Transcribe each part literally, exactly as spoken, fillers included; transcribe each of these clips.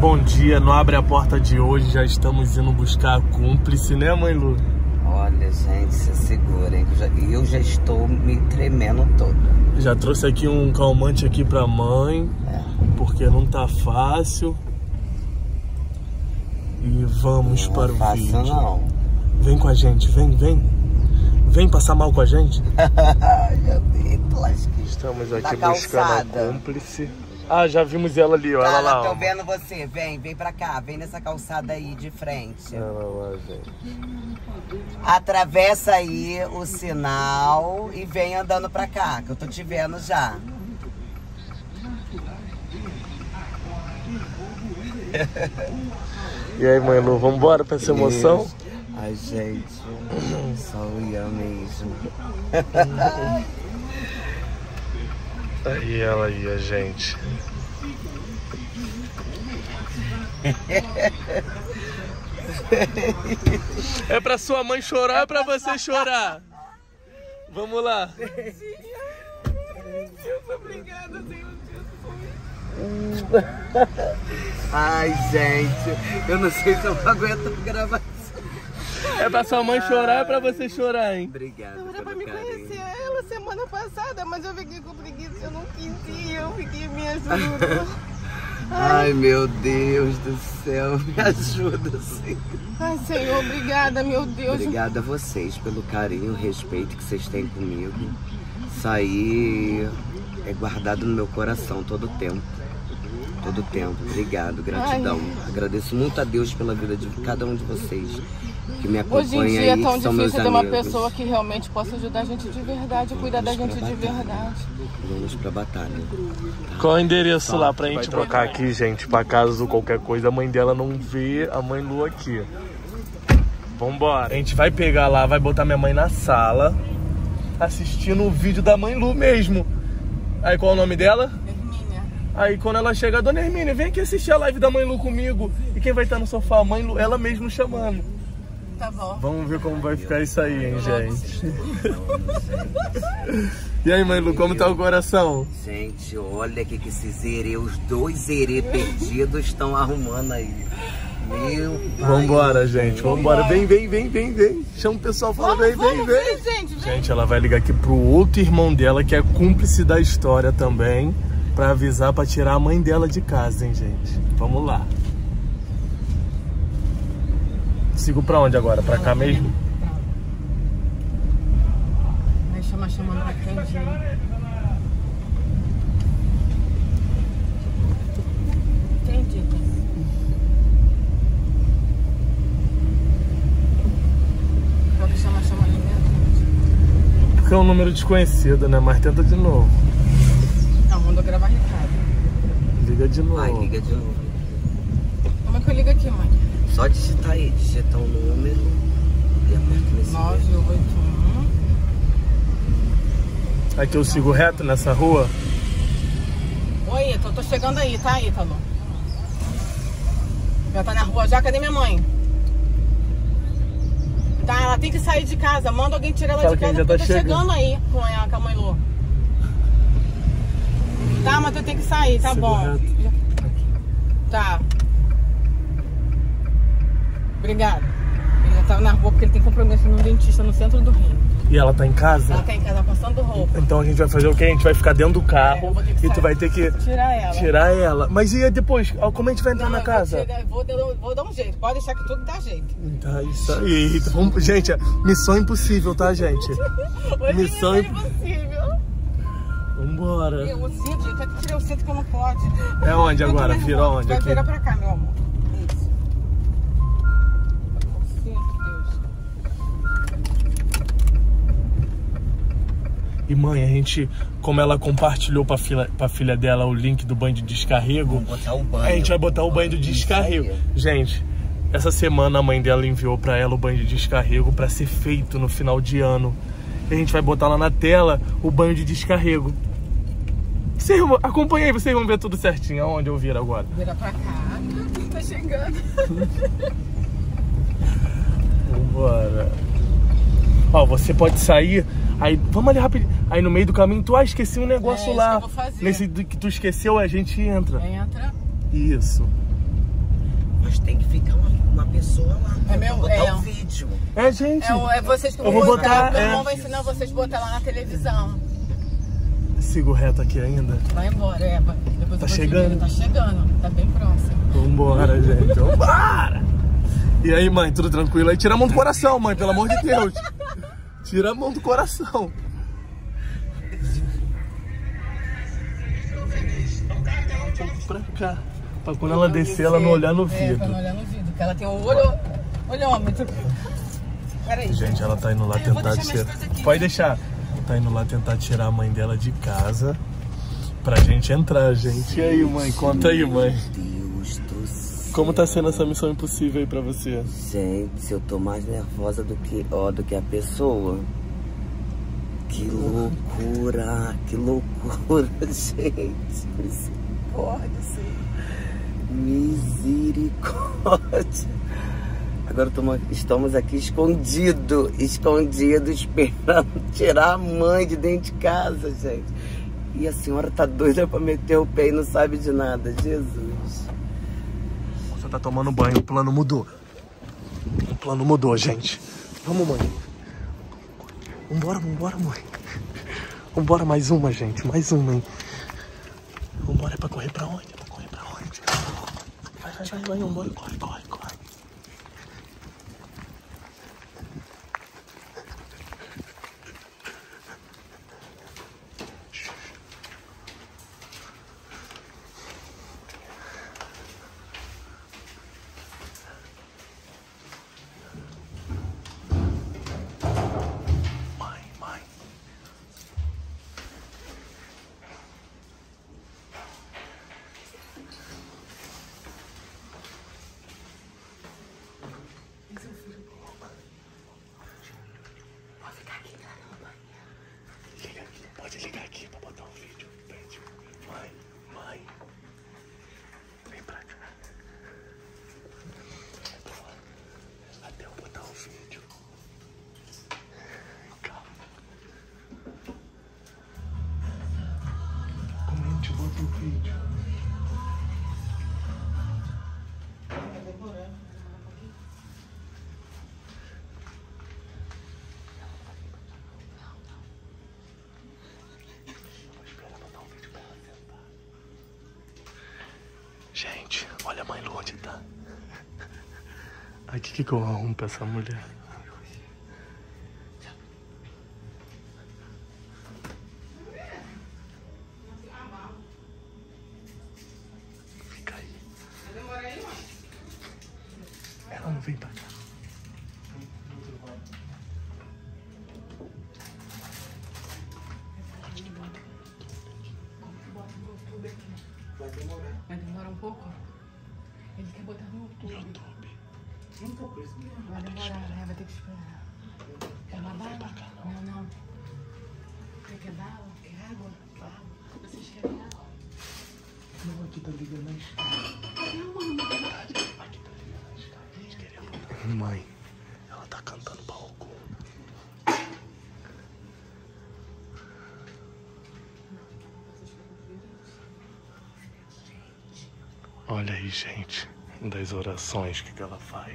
Bom dia, não abre a porta de hoje, já estamos indo buscar a cúmplice, né, mãe Lu? Olha, gente, se segurem, eu já, eu já estou me tremendo toda. Já trouxe aqui um calmante aqui pra mãe, é. porque não tá fácil. E vamos não para o fácil, vídeo. Não. Vem com a gente, vem, vem. Vem passar mal com a gente. Meu Deus, lasquei. Estamos aqui Na buscando calçada. a cúmplice. Ah, já vimos ela ali, ó. Tá, Ela lá, tô ó. vendo você. Vem, vem pra cá. Vem nessa calçada aí de frente. Ela lá, gente. Atravessa aí o sinal e vem andando pra cá, que eu tô te vendo já. E aí, mãe Lu, vambora pra essa emoção? Isso. Ai, gente, só o Ian mesmo. Aí ela ia, gente. É pra sua mãe chorar ou é pra você chorar? Vamos lá. Deus, obrigada, Senhor Jesus. Ai, gente, eu não sei se eu aguento gravar isso. É pra sua mãe chorar ou é pra você chorar, hein? Obrigado. Não era pra pelo me carinho. conhecer ela semana passada, mas eu fiquei com preguiça, eu não quis ir, eu fiquei, me ajuda. Ai, meu Deus do céu, me ajuda, Senhor. Ai, Senhor, obrigada, meu Deus. Obrigada a vocês pelo carinho, respeito que vocês têm comigo. Isso aí é guardado no meu coração todo o tempo. Todo o tempo. Obrigado, gratidão. Ai. Agradeço muito a Deus pela vida de cada um de vocês que me Hoje em acompanha dia aí, é tão que são meus difícil ter uma amigos. pessoa que realmente possa ajudar a gente de verdade, cuidar da Vamos gente pra de batalha. verdade. Vamos pra batalha. Qual é o endereço Tá, lá pra gente vai trocar trocar. aqui, gente? Pra caso qualquer coisa a mãe dela não vê a mãe Lu aqui. Vambora. A gente vai pegar lá, vai botar minha mãe na sala, assistindo o vídeo da mãe Lu mesmo. Aí qual é o nome dela? Hermínia. Aí quando ela chega, Dona Hermínia, vem aqui assistir a live da mãe Lu comigo. E quem vai estar no sofá? A mãe Lu, ela mesmo chamando. Tá bom. Vamos ver como vai ficar isso aí, hein, gente. E aí, mãe Lu, como tá o coração? Gente, olha que, que esses herê, os dois herê perdidos estão arrumando aí. Meu pai. Vambora, gente, vambora. Vem, vem, vem, vem, vem. Chama o pessoal, fala, vem, vem, Vamos, vem. vem, gente, vem. Gente, ela vai ligar aqui pro outro irmão dela, que é cúmplice da história também, pra avisar, pra tirar a mãe dela de casa, hein, gente. Vamos lá. Sigo pra onde agora? Pra cá mesmo? Vai chamar, chamando pra frente. Entendi. Pode chamar, chamando ali mesmo? Porque é um número desconhecido, né? Mas tenta de novo. Não, mandou gravar recado. Liga de novo. Ai, liga de novo. Como é que eu ligo aqui, mãe? Só digitar aí, digitar o número e aperta nesse nove oito um. Aqui eu sigo reto nessa rua. Oi, Ítalo, tô chegando aí, tá, Ítalo? Já tá na rua já, cadê minha mãe? Tá, ela tem que sair de casa, manda alguém tirar ela Fala de que a casa, gente já porque tá eu tô chegando. chegando aí com a, com a mãe Lu. Tá, mas tu tem que sair, tá Sigo bom. reto. Tá. Obrigada. Ele já tava na rua porque ele tem compromisso no dentista no centro do Rio. E ela tá em casa? Ela tá em casa passando roupa. Então a gente vai fazer o quê? A gente vai ficar dentro do É, eu carro vou ter que e tu sair. vai ter que Tirar ela. tirar ela. Mas e aí depois? Como a gente vai entrar Não, na eu vou casa? tirar- Vou, vou, vou dar um jeito. Pode deixar que tudo dá jeito. Tá, isso aí. Então, vamos- gente, é missão impossível, tá, gente? Hoje Missão é imp- impossível. Vambora. Eu, o cinto, eu até que tirei o cinto que não pode. É onde Eu tô agora? nervosa. Vira onde? Vai Aqui? virar pra cá, meu amor. Isso. O cinto, Deus. E mãe, a gente, como ela compartilhou pra filha, pra filha dela o link do banho de descarrego, Vamos botar o banho. a gente vai botar o banho do descarrego. Isso aí. Gente, essa semana a mãe dela enviou pra ela o banho de descarrego pra ser feito no final de ano. E a gente vai botar lá na tela o banho de descarrego. Vocês vão, acompanha aí, vocês vão ver tudo certinho. Aonde eu viro agora? Vira pra cá. Tá chegando. Vambora. Ó, você pode sair, aí, vamos ali rapidinho. Aí no meio do caminho, tu, ah, esqueci um negócio É, isso lá. que eu vou fazer. Nesse do que tu esqueceu, a gente entra. Entra. Isso. Mas tem que ficar uma, uma pessoa lá pra É meu- botar é. o vídeo. É, gente. É, um- é vocês que Eu vão vou botar. botar, Meu é. irmão vai ensinar vocês a botar lá na televisão. Sigo reto aqui ainda. Vai embora, Eva. Depois Tá eu vou te chegando? ver. Tá chegando. Tá bem próximo. Vambora, gente. Vambora! E aí, mãe, tudo tranquilo? Aí tira a mão do coração, mãe, pelo amor de Deus. Tira a mão do coração. Um pouco pra cá. Pra quando ela descer, ela não olhar no É, pra vidro. não olhar no vidro. Porque ela tem um olho. Olhômetro. Peraí. Gente, ela tá indo lá Eu vou tentar deixar minhas tirar. coisas aqui. Pode deixar. Tá indo lá tentar tirar a mãe dela de casa pra gente entrar, gente. E aí, mãe? Conta aí, mãe. Deus do céu. Como tá sendo essa missão impossível aí pra você? Gente, eu tô mais nervosa do que, ó, do que a pessoa. Que loucura, que loucura, gente. Misericórdia, Senhor. Misericórdia. Agora tamo- estamos aqui escondido, escondido, esperando tirar a mãe de dentro de casa, gente. E a senhora tá doida pra meter o pé e não sabe de nada, Jesus. Você tá tomando banho, o plano mudou. O plano mudou, gente. Vamos, mãe. Vambora, vambora, mãe. Vambora, mais uma, gente. Mais uma, hein. Vambora, é pra correr pra onde? É pra correr pra onde? Vai, vai, vai, vai, vambora. Corre, corre, corre. Mãe, mãe. Liga aqui, pode ligar aqui pra botar um vídeo. Pede. Mãe, mãe. Vem pra cá. Até eu botar o vídeo. Calma. Como a gente bota o vídeo? Vou esperar botar um vídeo pra ela sentar. Gente, olha a mãe Lourdes, tá? Aqui, o que que eu arrumo pra essa mulher? Fica aí. Ela não vem pra cá. Vai demorar um pouco? Ele quer botar no YouTube. YouTube. Vai demorar, né? Vai ter que esperar. Quer uma bala? Não, não. Você quer bala? Quer água? Quer água? Vocês querem água? Não, aqui tá ligando a escada. Não, mano. Aqui tá ligando a escada. A gente queria botar. Mãe, ela tá cantando pra algum. Olha aí, gente, das orações que, que ela faz.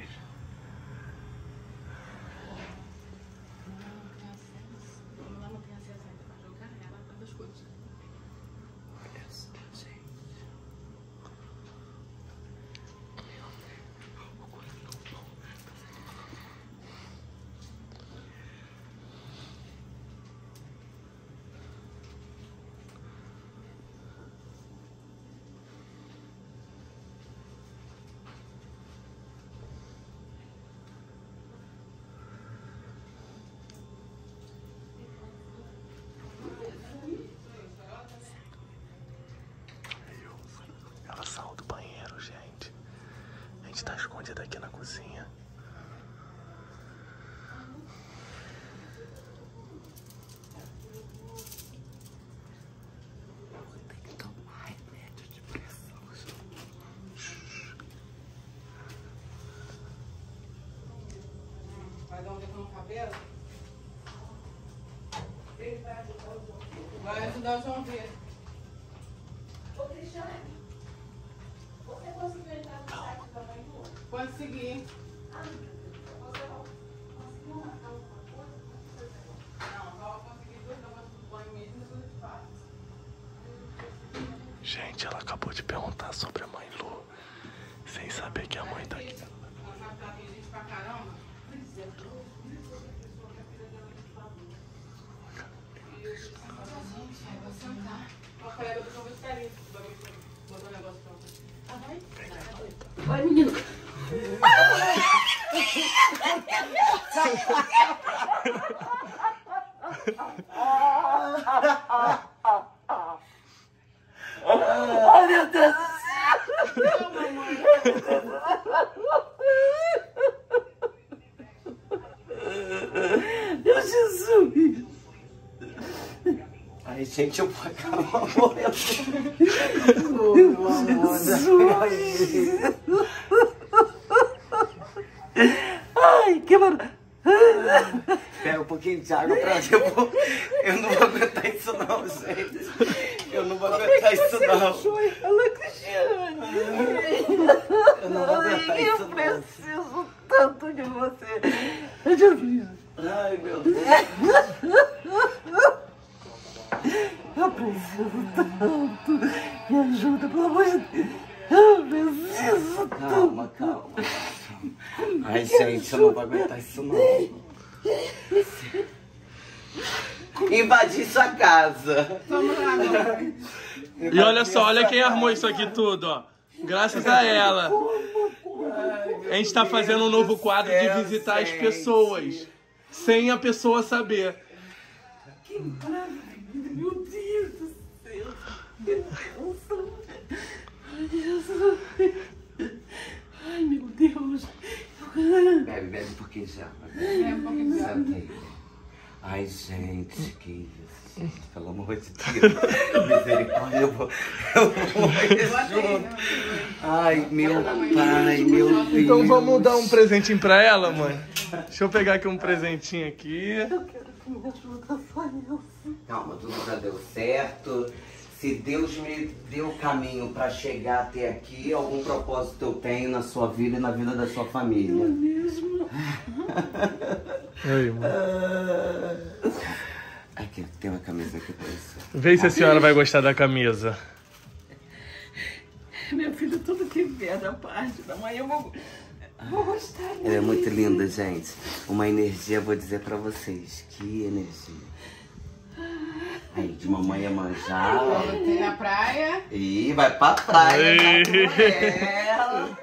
Ela não tem acesso ainda pra jogar, ela faz as coisas. Ela saiu do banheiro, gente. A gente tá escondida aqui na cozinha. Tem que tomar remédio de pressão. Vai dar um dedo no cabelo? Vai ajudar o João Pedro. Ô, Cristiane, você conseguiu entrar no site da mãe do Pode seguir. Gente, ela acabou de perguntar sobre a mãe Lu, sem saber que a mãe tá aqui. Vai, menino. Ai, meu Deus do céu. Meu Jesus. Ai, gente, eu vou acabar morrendo. Oh, meu amor. Ai, que maravilha. Pega um pouquinho de água pra mim. Eu, eu não vou aguentar isso não, gente. Eu não vou aguentar isso não. Ela Cristiane. Eu não vou aguentar isso não. Eu preciso tanto de você. Ai, meu Deus. Eu preciso tanto. Me ajuda, pelo amor de Deus. Eu preciso tanto. Calma, calma. Ai, gente, eu não vou aguentar isso não. Invadir sua casa. Vamos lá, meu. E olha só, olha quem armou isso aqui tudo, ó. Graças a ela. A gente tá fazendo um novo quadro de visitar as pessoas, sem a pessoa saber. Que maravilha, meu Deus do céu. Meu Deus. Ai, meu Deus. Bebe, bebe um pouquinho já. É um pouquinho de água. Ai, gente, que isso, gente. Pelo amor de Deus. Misericórdia, eu vou... Eu vou junto. Ai, meu pai, meu Deus. Então vamos dar um presentinho pra ela, mãe? Deixa eu pegar aqui um presentinho aqui. Eu quero que me ajuda, só Deus. Calma, tudo já deu certo. Se Deus me deu o caminho para chegar até aqui, algum propósito eu tenho na sua vida e na vida da sua família. É mesmo? Aí, mãe. Aqui, tem uma camisa aqui pra você. Vê se a senhora vai gostar da camisa. Meu filho, tudo que vier da parte da mãe, eu vou, vou gostar. Ela é muito linda, gente. Uma energia, vou dizer pra vocês. Que energia. Aí, de mamãe é manjar. Tem na praia. Ih, vai pra praia. Ela.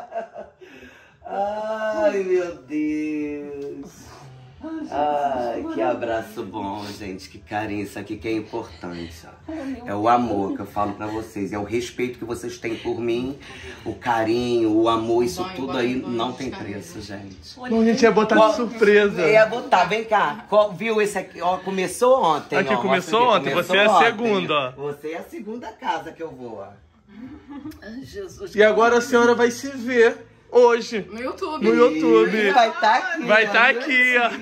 Ai, meu Deus. Ai, que abraço bom, gente. Que carinho. Isso aqui que é importante. Ó. É o amor que eu falo pra vocês. É o respeito que vocês têm por mim. O carinho, o amor. Isso Bom, tudo bom, aí bom, não bom, tem bom, preço, gente. Bom, a gente ia botar de surpresa. Ia botar, vem cá. Qual, viu esse aqui? Ó, começou ontem. Aqui ó, começou aqui, ontem. começou Você é a ontem. segunda, ó. Você é a segunda casa que eu vou, ó. Ai, Jesus. E agora a senhora vai se ver hoje. No YouTube. No YouTube. Ih, vai estar aqui. Vai ó, tá viu? aqui, ó.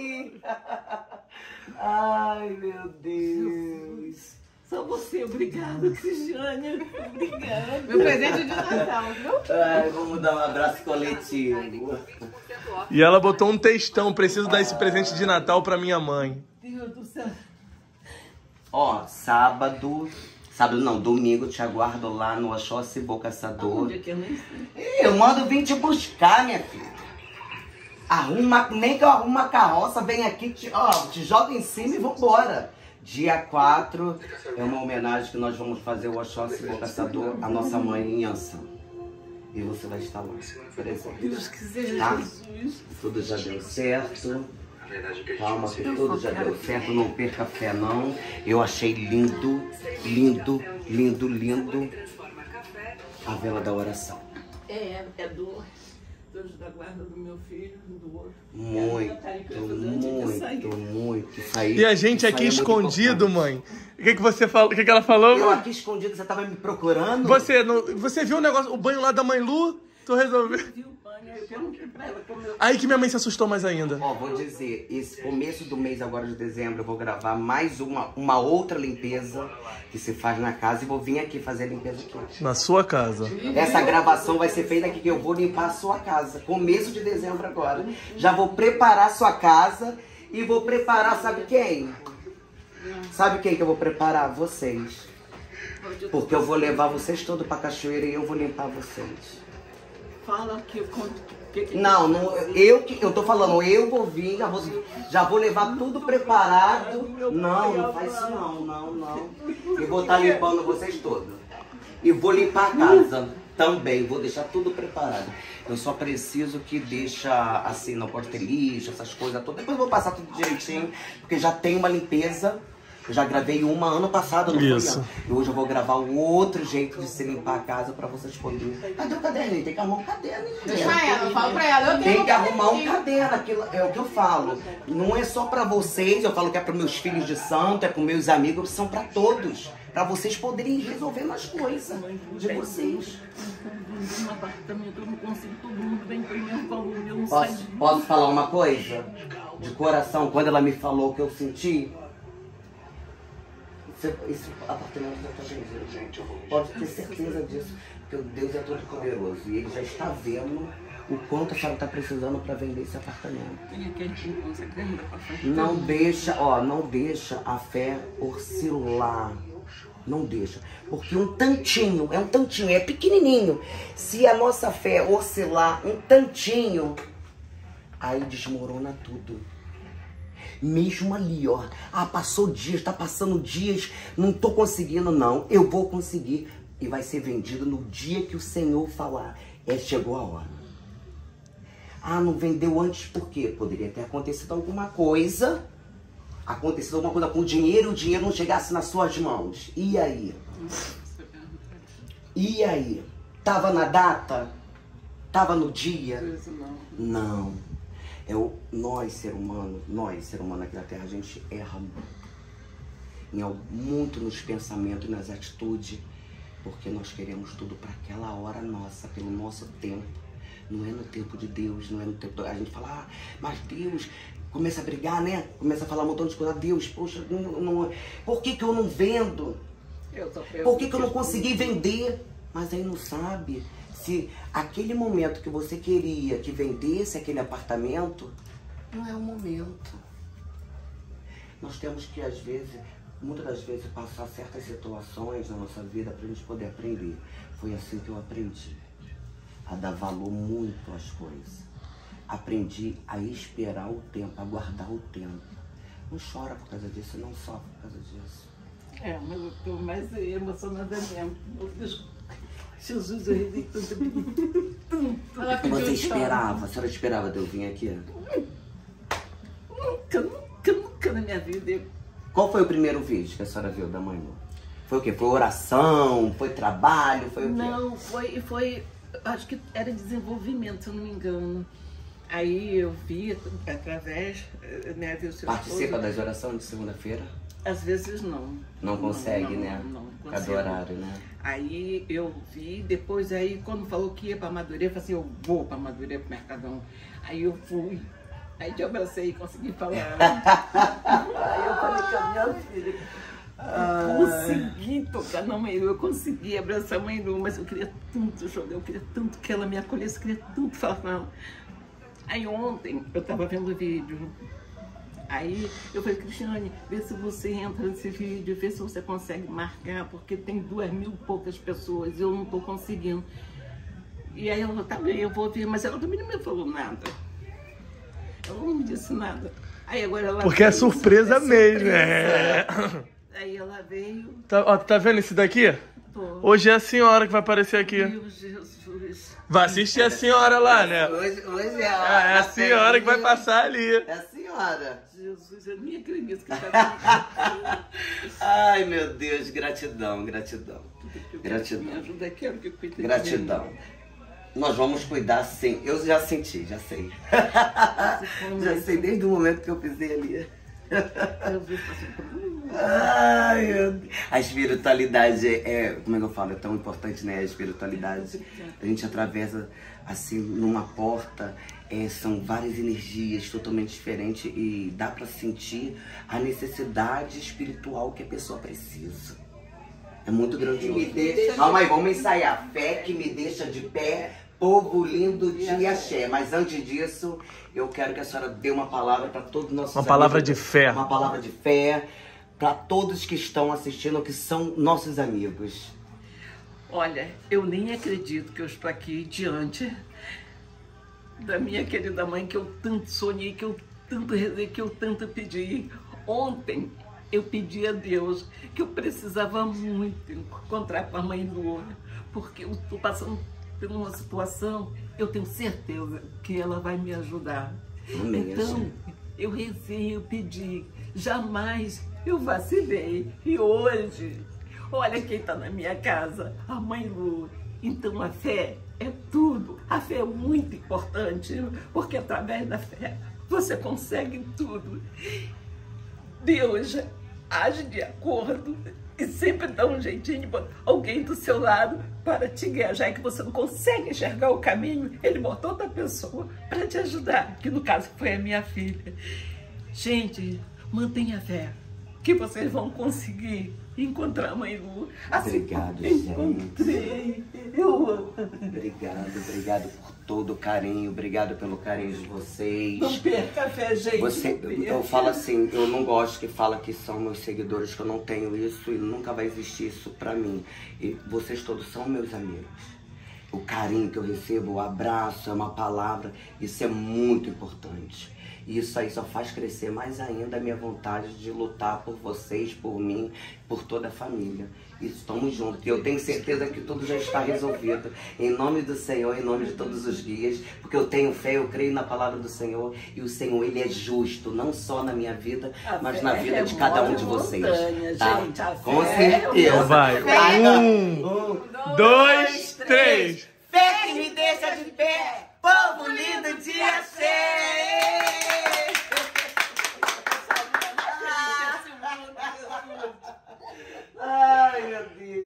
Ai, meu Deus. Só você, obrigada, Cristiane. Obrigada. Meu presente de Natal, viu? Ai, vamos dar um abraço coletivo. E ela botou um textão. Preciso dar esse presente de Natal pra minha mãe. Deus do céu. Ó, sábado... Sábado não, domingo eu te aguardo lá no Oxóssi Boca Caçador. Onde é que eu nem sei? Eu mando vir te buscar, minha filha. Arruma, nem que eu arrumo uma carroça, vem aqui, te, ó, te joga em cima e vambora. Dia quatro é uma homenagem que nós vamos fazer o Oxóssi Boca Caçador, a nossa mãe em Anção. E você vai estar lá, presente. Deus quiser, tá? Jesus. Tudo já deu certo. Calma, que tudo já deu certo, não perca a fé não. Eu achei lindo, lindo, lindo, lindo a vela da oração. É, é do Deus da guarda do meu filho, do outro. Muito, muito, muito. Isso aí, E a gente isso aqui aí é muito escondido, importante. mãe. O que que você falou? O que que ela falou? Eu aqui escondido, você tava me procurando? Você, não, você viu o negócio, o banho lá da mãe Lu? Tu resolveu? Viu, pai? Eu perguntei pra ela como eu... Aí que minha mãe se assustou mais ainda. Ó, vou dizer, esse começo do mês agora de dezembro eu vou gravar mais uma, uma outra limpeza que se faz na casa e vou vir aqui fazer a limpeza aqui. Na sua casa. Essa gravação vai ser feita aqui que eu vou limpar a sua casa. Começo de dezembro agora. Já vou preparar a sua casa e vou preparar, sabe quem? Sabe quem que eu vou preparar? Vocês. Porque eu vou levar vocês todos pra cachoeira e eu vou limpar vocês. Fala que eu conto. Que que Não, não, eu que eu tô falando, eu vou vir, já vou, já vou levar tudo preparado. Não, não faz isso não, não, não. Eu vou estar limpando vocês todos. E vou limpar a casa também, vou deixar tudo preparado. Eu só preciso que deixa assim, não pode ter lixo, essas coisas todas. Depois eu vou passar tudo direitinho, porque já tem uma limpeza. Eu já gravei uma ano passado, não Isso. foi? E hoje eu vou gravar um outro jeito de se limpar a casa pra vocês poderem. Cadê o caderninho? Tem que arrumar um caderno. Deixa ela, fala pra ela. Eu tenho Tem que um arrumar um caderninho. caderno, aquilo é o que eu falo. Não é só pra vocês, eu falo que é para meus filhos de santo, é para meus amigos, são pra todos. Pra vocês poderem ir resolvendo as coisas de vocês. Um apartamento, eu não consigo, todo mundo vem com o mesmo valor, eu não Posso, sei. posso falar uma coisa? De coração, quando ela me falou o que eu senti, esse, esse apartamento já está vendido. Pode ter certeza disso, porque Deus é todo poderoso e Ele já está vendo o quanto a senhora está precisando para vender esse apartamento. Tem aquele que não consegue ainda passar. Não deixa, ó, não deixa a fé oscilar. Não deixa. Porque um tantinho, é um tantinho, é pequenininho. Se a nossa fé oscilar um tantinho, aí desmorona tudo. Mesmo ali, ó. Ah, passou dias, tá passando dias, não tô conseguindo, não. Eu vou conseguir. E vai ser vendido no dia que o Senhor falar. É, chegou a hora. Ah, não vendeu antes por quê? Poderia ter acontecido alguma coisa. Acontecido alguma coisa com o dinheiro e o dinheiro não chegasse nas suas mãos. E aí? E aí? Tava na data? Tava no dia? Não. É o, nós, ser humano, nós, ser humano aqui na Terra, a gente erra em, muito nos pensamentos e nas atitudes, porque nós queremos tudo para aquela hora nossa, pelo nosso tempo. Não é no tempo de Deus, não é no tempo... A gente fala, ah, mas Deus... Começa a brigar, né? Começa a falar um montão de coisa. Deus, poxa, não, não, por que que eu não vendo? Eu tô Por que que eu não consegui vender? Mas aí não sabe se aquele momento que você queria que vendesse aquele apartamento, não é o momento. Nós temos que, às vezes, muitas das vezes, passar certas situações na nossa vida para a gente poder aprender. Foi assim que eu aprendi a dar valor muito às coisas. Aprendi a esperar o tempo, a guardar o tempo. Não chora por causa disso, não sofre por causa disso. É, mas eu tô mais emocionada mesmo. Meu Deus, Jesus, eu rezei tanto, tanto. Ela pediu Você choro. esperava? A senhora esperava de eu vir aqui? Nunca, nunca, nunca na minha vida. Eu... Qual foi o primeiro vídeo que a senhora viu da mãe? Foi o quê? Foi oração? Foi trabalho? Foi o quê? Não, foi, foi, acho que era desenvolvimento, se eu não me engano. Aí eu vi através, né, viu seu Participa esposo. das orações de segunda-feira? Às vezes não. Não consegue, não, né? Não, não Cada consigo. horário, né? Aí eu vi, depois aí quando falou que ia pra Madureira, eu falei assim, eu vou pra Madureira, pro Mercadão. Aí eu fui, aí te abracei e consegui falar. Aí eu falei com a minha filha, eu consegui tocar na mãe Lu, eu consegui abraçar a mãe Lu, mas eu queria tanto jogar, eu queria tanto que ela me acolhesse, eu queria tanto falar com ela. Aí ontem eu tava vendo o vídeo, aí eu falei, Cristiane, vê se você entra nesse vídeo, vê se você consegue marcar, porque tem duas mil e poucas pessoas e eu não tô conseguindo. E aí ela falou, tá bem, eu vou ver, mas ela também não me falou nada. Ela não me disse nada. Aí agora ela Porque é veio, surpresa é mesmo, surpresa. é. Aí ela veio, Tá, ó, tá vendo esse daqui? tô, Hoje é a senhora que vai aparecer aqui. meu Jesus. Vai assistir a senhora lá, né? Hoje, hoje é É, a, é a senhora que vai passar ali. É a senhora. Jesus, eu nem acredito que tá Ai, meu Deus, gratidão, gratidão. Me Gratidão. ajuda, quero que cuide de mim. Gratidão. Nós vamos cuidar sim. Eu já senti, já sei. Já sei desde o momento que eu pisei ali. Eu vi assim, Ai, meu Deus. A espiritualidade é, como é que eu falo, é tão importante, né? A espiritualidade, a gente atravessa assim numa porta, é, são várias energias totalmente diferentes e dá pra sentir a necessidade espiritual que a pessoa precisa. É muito grandioso. Me deixa... Calma aí, vamos ensaiar. Fé que me deixa de pé, povo lindo de axé. Mas antes disso, eu quero que a senhora dê uma palavra para todos os nossos Uma palavra amigos. de fé. Uma palavra de fé para todos que estão assistindo, que são nossos amigos. olha, eu nem acredito que eu estou aqui diante da minha querida mãe, que eu tanto sonhei, que eu tanto rezei, que eu tanto pedi. Ontem eu pedi a Deus que eu precisava muito encontrar com a mãe Lua, porque eu estou passando por uma situação, eu tenho certeza que ela vai me ajudar. Amém, então, assim. eu rezei, eu pedi, jamais eu vacilei. E hoje, olha quem está na minha casa, a mãe Lua. Então a fé é tudo. A fé é muito importante, porque através da fé você consegue tudo. Deus age de acordo e sempre dá um jeitinho de botar alguém do seu lado para te guiar, já que você não consegue enxergar o caminho, ele botou outra pessoa para te ajudar, que no caso foi a minha filha. Gente, mantenha fé, que vocês vão conseguir encontrar a mãe Lu. Assim, Obrigado, encontrei. Eu amo. Obrigado, obrigado por todo o carinho, obrigado pelo carinho de vocês. Não perca a fé, gente. Você, não perca. eu falo assim, eu não gosto que fala que são meus seguidores, que eu não tenho isso e nunca vai existir isso pra mim. E vocês todos são meus amigos. O carinho que eu recebo, o abraço, é uma palavra, isso é muito importante. E isso aí só faz crescer mais ainda a minha vontade de lutar por vocês, por mim, por toda a família. E estamos juntos. E eu tenho certeza que tudo já está resolvido. Em nome do Senhor, em nome de todos os guias. Porque eu tenho fé, eu creio na palavra do Senhor. E o Senhor, Ele é justo, não só na minha vida, A mas fé na vida de cada um de vocês. montanha, Tá? gente, a Com fé certeza. Então vai. Um, Um, dois, três. Fé que me deixa de pé.